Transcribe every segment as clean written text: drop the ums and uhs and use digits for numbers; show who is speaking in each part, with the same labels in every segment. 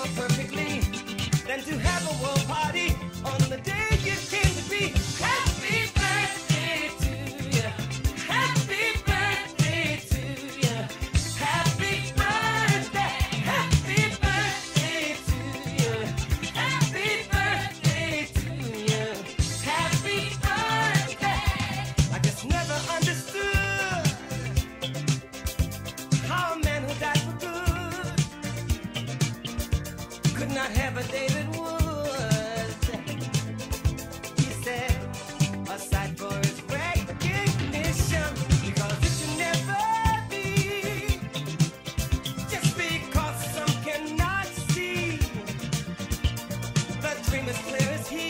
Speaker 1: more perfectly than to have a world party on the day you came to be. Happy birthday to you. Happy birthday to you. Happy birthday. Happy birthday to you. Happy birthday to you. Happy birthday. I just never understood how a man who died for good could not have a David Woods. He said, aside for his recognition, because it should never be, just because some cannot see, the dream is clear as he,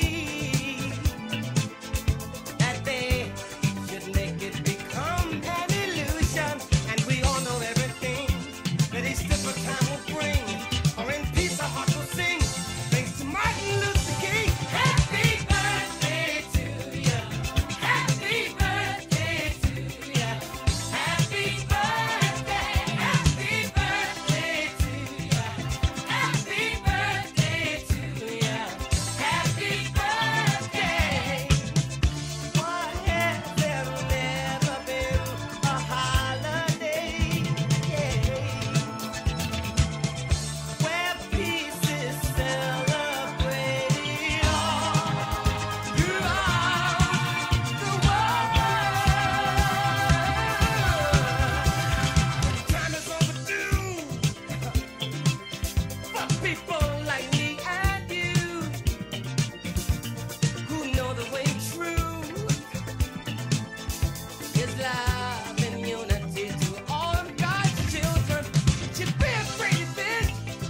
Speaker 1: that they should make it become an illusion. And we all know everything that each different time will bring, or in peace our heart will sing. Thanks to Martin Luther King. Happy birthday to you. Happy birthday to you. Happy birthday. Happy birthday to you. Happy birthday to you. Happy birthday. Why has there never been a holiday? Where peace is celebrated all throughout the world. Time is overdue for people like me and you, who know the way true is love and unity to all of God's children. Should be afraid of it,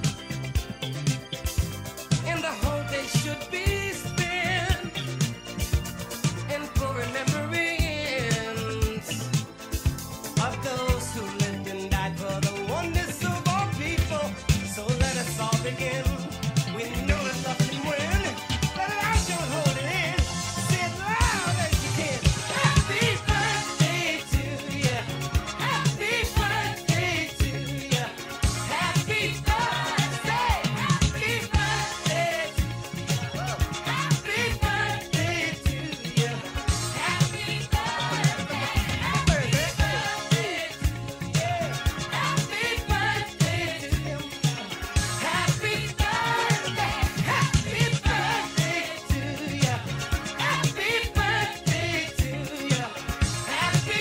Speaker 1: and the whole day should be spent in full remembrance of those who lived and died for the oneness of all people. So let us all begin. We know that love can win. Let it out, don't hold it in. Say it loud as you can. Happy birthday to you. Happy birthday to you. Happy birthday. Happy birthday to you. Happy birthday to you. Happy birthday. Happy birthday to you. Happy birthday to you. Happy birthday. Happy birthday to you. Happy birthday to you. Happy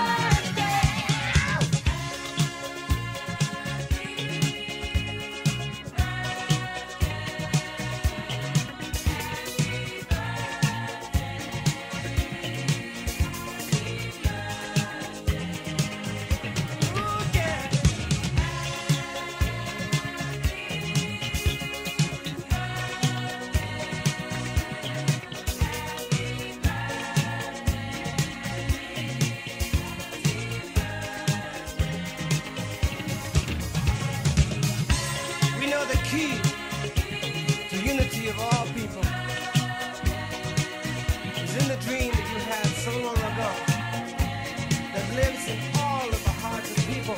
Speaker 1: Ooh, yeah. We know the key to unity of all people is in the dream that you had so long ago, that lives in all of the hearts of people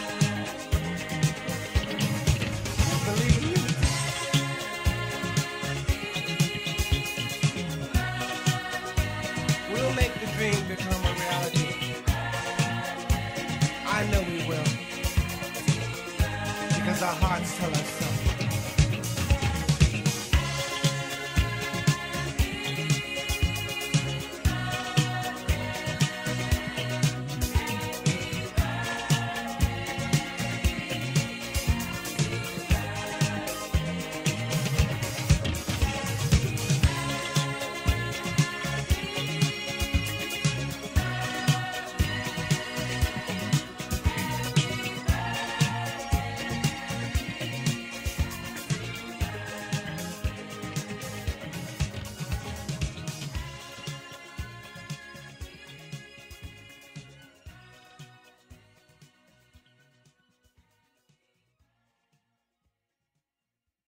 Speaker 1: who believe in unity. We'll make the dream become a reality. I know we will, because our hearts tell us so.